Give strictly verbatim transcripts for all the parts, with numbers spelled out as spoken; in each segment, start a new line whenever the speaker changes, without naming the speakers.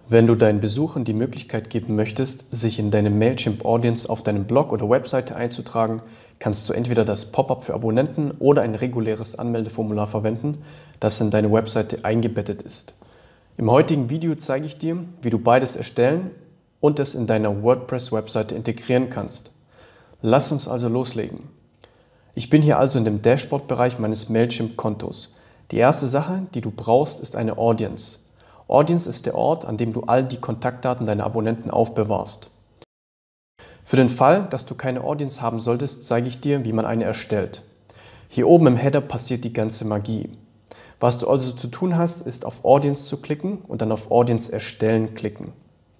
Wenn du deinen Besuchern die Möglichkeit geben möchtest, sich in deine Mailchimp Audience auf deinem Blog oder Webseite einzutragen, kannst du entweder das Pop-up für Abonnenten oder ein reguläres Anmeldeformular verwenden, das in deine Webseite eingebettet ist. Im heutigen Video zeige ich dir, wie du beides erstellen und es in deiner WordPress-Webseite integrieren kannst. Lass uns also loslegen. Ich bin hier also in dem Dashboard-Bereich meines Mailchimp-Kontos. Die erste Sache, die du brauchst, ist eine Audience. Audience ist der Ort, an dem du all die Kontaktdaten deiner Abonnenten aufbewahrst. Für den Fall, dass du keine Audience haben solltest, zeige ich dir, wie man eine erstellt. Hier oben im Header passiert die ganze Magie. Was du also zu tun hast, ist auf Audience zu klicken und dann auf Audience erstellen klicken.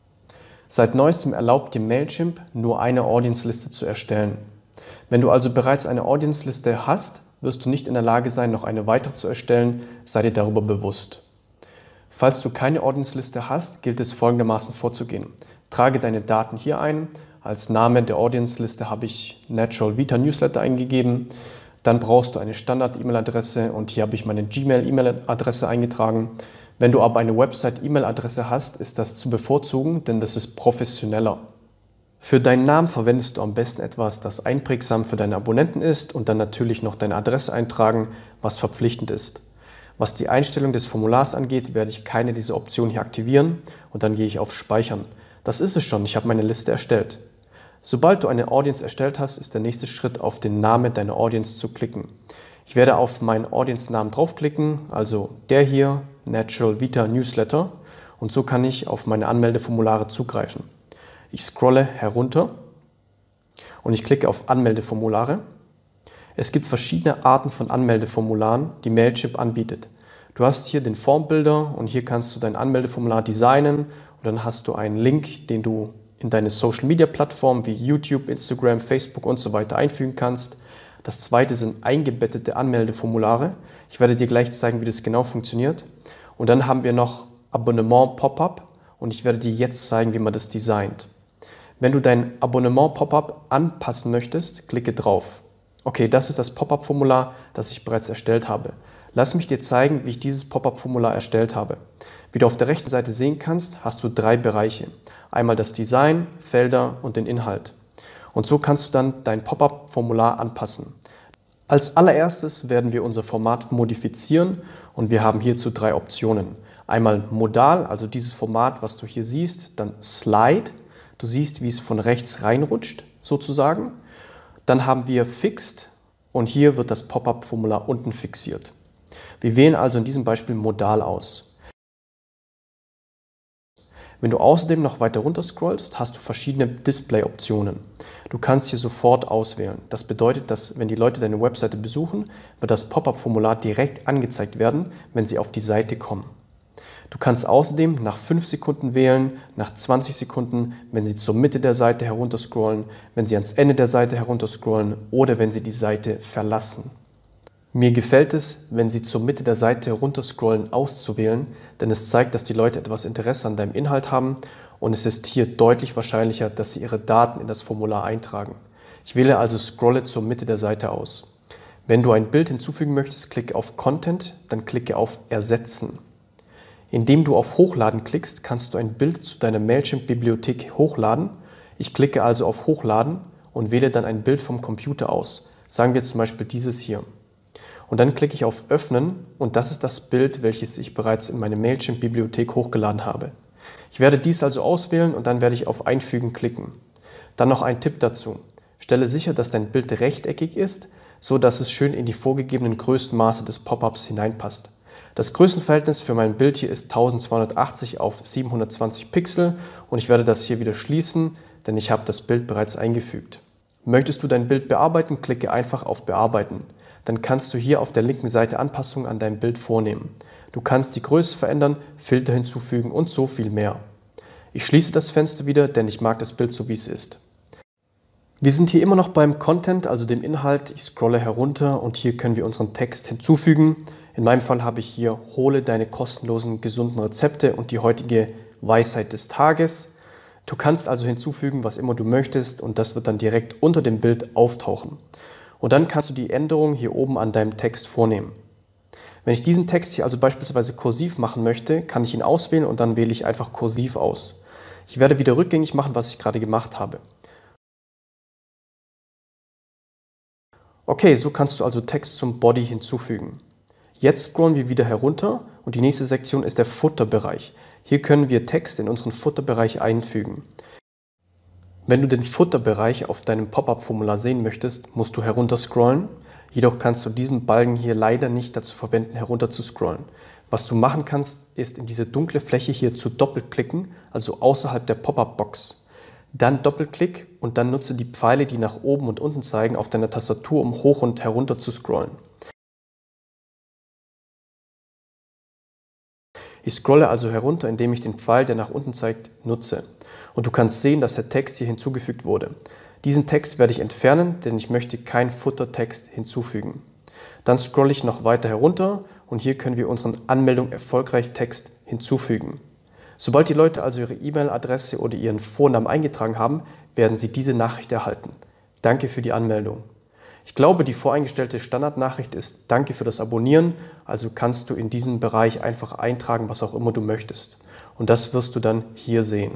Seit neuestem erlaubt dir Mailchimp, nur eine Audience-Liste zu erstellen. Wenn du also bereits eine Audience-Liste hast, wirst du nicht in der Lage sein, noch eine weitere zu erstellen, sei dir darüber bewusst. Falls du keine Audience-Liste hast, gilt es folgendermaßen vorzugehen. Trage deine Daten hier ein. Als Name der Audience-Liste habe ich Natural Vita Newsletter eingegeben. Dann brauchst du eine Standard-E-Mail-Adresse und hier habe ich meine Gmail-E-Mail-Adresse eingetragen. Wenn du aber eine Website-E-Mail-Adresse hast, ist das zu bevorzugen, denn das ist professioneller. Für deinen Namen verwendest du am besten etwas, das einprägsam für deine Abonnenten ist und dann natürlich noch deine Adresse eintragen, was verpflichtend ist. Was die Einstellung des Formulars angeht, werde ich keine dieser Optionen hier aktivieren und dann gehe ich auf Speichern. Das ist es schon, ich habe meine Liste erstellt. Sobald du eine Audience erstellt hast, ist der nächste Schritt, auf den Namen deiner Audience zu klicken. Ich werde auf meinen Audience-Namen draufklicken, also der hier, Natural Vita Newsletter, und so kann ich auf meine Anmeldeformulare zugreifen. Ich scrolle herunter und ich klicke auf Anmeldeformulare. Es gibt verschiedene Arten von Anmeldeformularen, die Mailchimp anbietet. Du hast hier den Formbuilder und hier kannst du dein Anmeldeformular designen und dann hast du einen Link, den du in deine Social Media Plattformen wie YouTube, Instagram, Facebook und so weiter einfügen kannst. Das zweite sind eingebettete Anmeldeformulare. Ich werde dir gleich zeigen, wie das genau funktioniert. Und dann haben wir noch Abonnement Pop-up und ich werde dir jetzt zeigen, wie man das designt. Wenn du dein Abonnement Pop-up anpassen möchtest, klicke drauf. Okay, das ist das Pop-up-Formular, das ich bereits erstellt habe. Lass mich dir zeigen, wie ich dieses Pop-up-Formular erstellt habe. Wie du auf der rechten Seite sehen kannst, hast du drei Bereiche. Einmal das Design, Felder und den Inhalt. Und so kannst du dann dein Pop-up-Formular anpassen. Als allererstes werden wir unser Format modifizieren und wir haben hierzu drei Optionen. Einmal Modal, also dieses Format, was du hier siehst, dann Slide. Du siehst, wie es von rechts reinrutscht, sozusagen. Dann haben wir Fixed und hier wird das Pop-up-Formular unten fixiert. Wir wählen also in diesem Beispiel Modal aus. Wenn du außerdem noch weiter runter scrollst, hast du verschiedene Display-Optionen. Du kannst hier sofort auswählen. Das bedeutet, dass wenn die Leute deine Webseite besuchen, wird das Pop-up-Formular direkt angezeigt werden, wenn sie auf die Seite kommen. Du kannst außerdem nach fünf Sekunden wählen, nach zwanzig Sekunden, wenn sie zur Mitte der Seite herunterscrollen, wenn sie ans Ende der Seite herunterscrollen oder wenn sie die Seite verlassen. Mir gefällt es, wenn sie zur Mitte der Seite herunterscrollen, auszuwählen, denn es zeigt, dass die Leute etwas Interesse an deinem Inhalt haben und es ist hier deutlich wahrscheinlicher, dass sie ihre Daten in das Formular eintragen. Ich wähle also Scrolle zur Mitte der Seite aus. Wenn du ein Bild hinzufügen möchtest, klicke auf Content, dann klicke auf Ersetzen. Indem du auf Hochladen klickst, kannst du ein Bild zu deiner Mailchimp-Bibliothek hochladen. Ich klicke also auf Hochladen und wähle dann ein Bild vom Computer aus. Sagen wir zum Beispiel dieses hier. Und dann klicke ich auf Öffnen und das ist das Bild, welches ich bereits in meine Mailchimp-Bibliothek hochgeladen habe. Ich werde dies also auswählen und dann werde ich auf Einfügen klicken. Dann noch ein Tipp dazu. Stelle sicher, dass dein Bild rechteckig ist, so dass es schön in die vorgegebenen Größenmaße des Pop-ups hineinpasst. Das Größenverhältnis für mein Bild hier ist eintausendzweihundertachtzig auf siebenhundertzwanzig Pixel und ich werde das hier wieder schließen, denn ich habe das Bild bereits eingefügt. Möchtest du dein Bild bearbeiten, klicke einfach auf Bearbeiten. Dann kannst du hier auf der linken Seite Anpassungen an deinem Bild vornehmen. Du kannst die Größe verändern, Filter hinzufügen und so viel mehr. Ich schließe das Fenster wieder, denn ich mag das Bild so wie es ist. Wir sind hier immer noch beim Content, also dem Inhalt. Ich scrolle herunter und hier können wir unseren Text hinzufügen. In meinem Fall habe ich hier hole deine kostenlosen gesunden Rezepte und die heutige Weisheit des Tages. Du kannst also hinzufügen, was immer du möchtest und das wird dann direkt unter dem Bild auftauchen. Und dann kannst du die Änderung hier oben an deinem Text vornehmen. Wenn ich diesen Text hier also beispielsweise kursiv machen möchte, kann ich ihn auswählen und dann wähle ich einfach kursiv aus. Ich werde wieder rückgängig machen, was ich gerade gemacht habe. Okay, so kannst du also Text zum Body hinzufügen. Jetzt scrollen wir wieder herunter und die nächste Sektion ist der Footer-Bereich. Hier können wir Text in unseren Footer-Bereich einfügen. Wenn du den Footer-Bereich auf deinem Pop-up-Formular sehen möchtest, musst du herunter scrollen. Jedoch kannst du diesen Balken hier leider nicht dazu verwenden, herunter zu scrollen. Was du machen kannst, ist in diese dunkle Fläche hier zu doppelklicken, also außerhalb der Pop-up-Box. Dann Doppelklick und dann nutze die Pfeile, die nach oben und unten zeigen, auf deiner Tastatur, um hoch und herunter zu scrollen. Ich scrolle also herunter, indem ich den Pfeil, der nach unten zeigt, nutze. Und du kannst sehen, dass der Text hier hinzugefügt wurde. Diesen Text werde ich entfernen, denn ich möchte keinen Footer-Text hinzufügen. Dann scrolle ich noch weiter herunter und hier können wir unseren Anmeldung erfolgreich Text hinzufügen. Sobald die Leute also ihre E-Mail-Adresse oder ihren Vornamen eingetragen haben, werden sie diese Nachricht erhalten. Danke für die Anmeldung. Ich glaube, die voreingestellte Standardnachricht ist Danke für das Abonnieren, also kannst du in diesem Bereich einfach eintragen, was auch immer du möchtest. Und das wirst du dann hier sehen.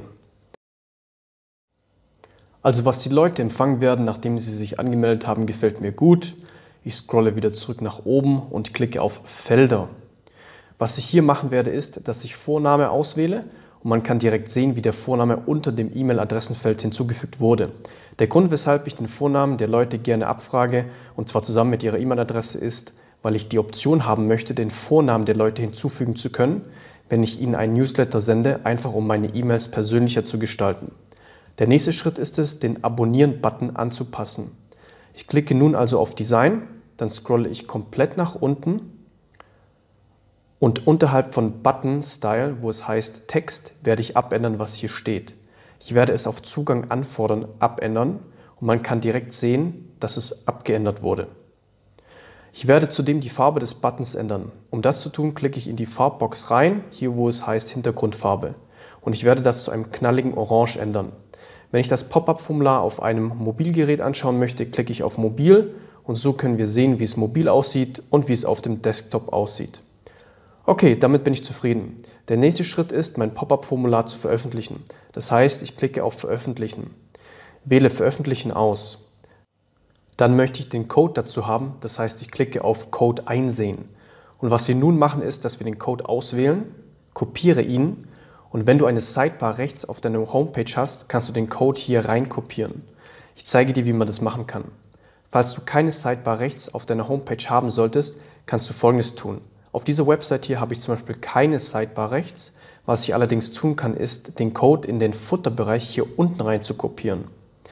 Also was die Leute empfangen werden, nachdem sie sich angemeldet haben, gefällt mir gut. Ich scrolle wieder zurück nach oben und klicke auf Felder. Was ich hier machen werde, ist, dass ich Vorname auswähle und man kann direkt sehen, wie der Vorname unter dem E-Mail-Adressenfeld hinzugefügt wurde. Der Grund, weshalb ich den Vornamen der Leute gerne abfrage, und zwar zusammen mit ihrer E-Mail-Adresse, ist, weil ich die Option haben möchte, den Vornamen der Leute hinzufügen zu können, wenn ich ihnen einen Newsletter sende, einfach um meine E-Mails persönlicher zu gestalten. Der nächste Schritt ist es, den Abonnieren-Button anzupassen. Ich klicke nun also auf Design, dann scrolle ich komplett nach unten und unterhalb von Button Style, wo es heißt Text, werde ich abändern, was hier steht. Ich werde es auf Zugang anfordern abändern und man kann direkt sehen, dass es abgeändert wurde. Ich werde zudem die Farbe des Buttons ändern. Um das zu tun, klicke ich in die Farbbox rein, hier wo es heißt Hintergrundfarbe. Und ich werde das zu einem knalligen Orange ändern. Wenn ich das Pop-up-Formular auf einem Mobilgerät anschauen möchte, klicke ich auf Mobil und so können wir sehen, wie es mobil aussieht und wie es auf dem Desktop aussieht. Okay, damit bin ich zufrieden. Der nächste Schritt ist, mein Pop-up-Formular zu veröffentlichen. Das heißt, ich klicke auf Veröffentlichen, wähle Veröffentlichen aus. Dann möchte ich den Code dazu haben, das heißt, ich klicke auf Code einsehen. Und was wir nun machen, ist, dass wir den Code auswählen, kopiere ihn und wenn du eine Sidebar rechts auf deiner Homepage hast, kannst du den Code hier rein kopieren. Ich zeige dir, wie man das machen kann. Falls du keine Sidebar rechts auf deiner Homepage haben solltest, kannst du Folgendes tun. Auf dieser Website hier habe ich zum Beispiel keine Sidebar rechts. Was ich allerdings tun kann, ist, den Code in den Footer-Bereich hier unten rein zu kopieren.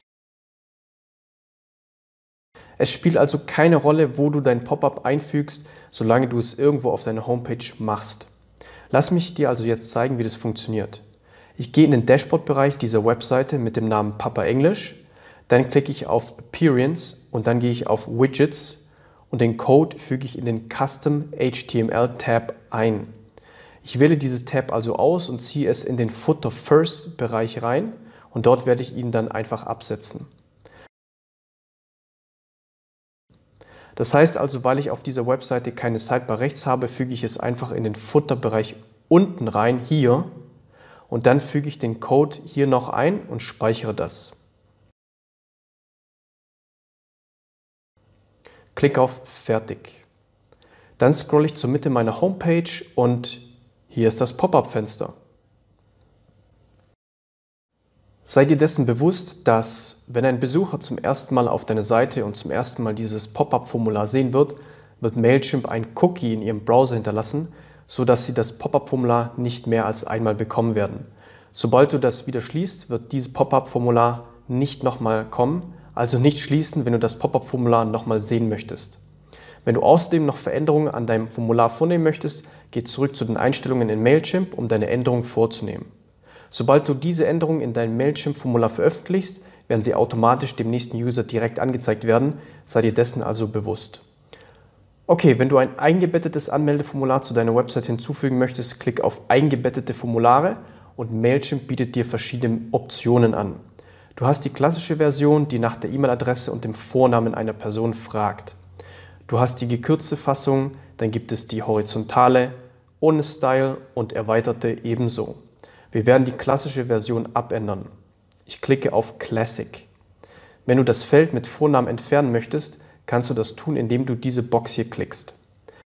Es spielt also keine Rolle, wo du dein Pop-up einfügst, solange du es irgendwo auf deiner Homepage machst. Lass mich dir also jetzt zeigen, wie das funktioniert. Ich gehe in den Dashboard-Bereich dieser Webseite mit dem Namen Papa Englisch, dann klicke ich auf Appearance und dann gehe ich auf Widgets und den Code füge ich in den Custom H T M L Tab ein. Ich wähle dieses Tab also aus und ziehe es in den Footer First Bereich rein und dort werde ich ihn dann einfach absetzen. Das heißt also, weil ich auf dieser Webseite keine Sidebar rechts habe, füge ich es einfach in den Footer-Bereich unten rein, hier, und dann füge ich den Code hier noch ein und speichere das. Klick auf Fertig. Dann scrolle ich zur Mitte meiner Homepage und hier ist das Pop-up-Fenster. Sei dir dessen bewusst, dass, wenn ein Besucher zum ersten Mal auf deine Seite und zum ersten Mal dieses Pop-up-Formular sehen wird, wird Mailchimp ein Cookie in ihrem Browser hinterlassen, sodass sie das Pop-up-Formular nicht mehr als einmal bekommen werden. Sobald du das wieder schließt, wird dieses Pop-up-Formular nicht nochmal kommen, also nicht schließen, wenn du das Pop-up-Formular nochmal sehen möchtest. Wenn du außerdem noch Veränderungen an deinem Formular vornehmen möchtest, geh zurück zu den Einstellungen in Mailchimp, um deine Änderungen vorzunehmen. Sobald du diese Änderungen in deinem Mailchimp-Formular veröffentlichst, werden sie automatisch dem nächsten User direkt angezeigt werden, sei dir dessen also bewusst. Okay, wenn du ein eingebettetes Anmeldeformular zu deiner Website hinzufügen möchtest, klick auf Eingebettete Formulare und Mailchimp bietet dir verschiedene Optionen an. Du hast die klassische Version, die nach der E-Mail-Adresse und dem Vornamen einer Person fragt. Du hast die gekürzte Fassung, dann gibt es die horizontale, ohne Style und erweiterte ebenso. Wir werden die klassische Version abändern. Ich klicke auf Classic. Wenn du das Feld mit Vornamen entfernen möchtest, kannst du das tun, indem du diese Box hier klickst.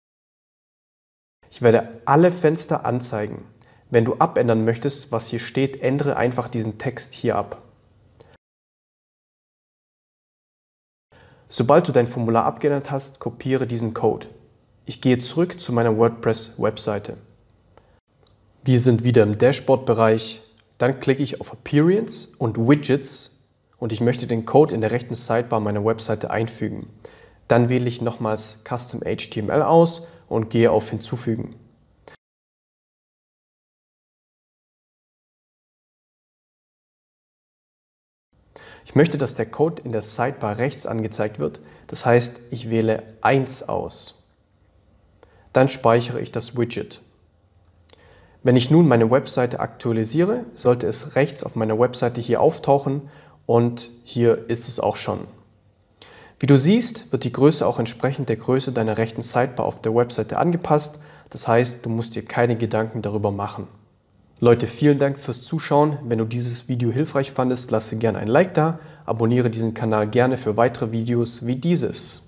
Ich werde alle Fenster anzeigen. Wenn du abändern möchtest, was hier steht, ändere einfach diesen Text hier ab. Sobald du dein Formular abgeändert hast, kopiere diesen Code. Ich gehe zurück zu meiner WordPress-Webseite. Wir sind wieder im Dashboard-Bereich. Dann klicke ich auf Appearance und Widgets und ich möchte den Code in der rechten Sidebar meiner Webseite einfügen. Dann wähle ich nochmals Custom H T M L aus und gehe auf Hinzufügen. Ich möchte, dass der Code in der Sidebar rechts angezeigt wird. Das heißt, ich wähle eins aus. Dann speichere ich das Widget. Wenn ich nun meine Webseite aktualisiere, sollte es rechts auf meiner Webseite hier auftauchen und hier ist es auch schon. Wie du siehst, wird die Größe auch entsprechend der Größe deiner rechten Sidebar auf der Webseite angepasst. Das heißt, du musst dir keine Gedanken darüber machen. Leute, vielen Dank fürs Zuschauen. Wenn du dieses Video hilfreich fandest, lasse gerne ein Like da, abonniere diesen Kanal gerne für weitere Videos wie dieses.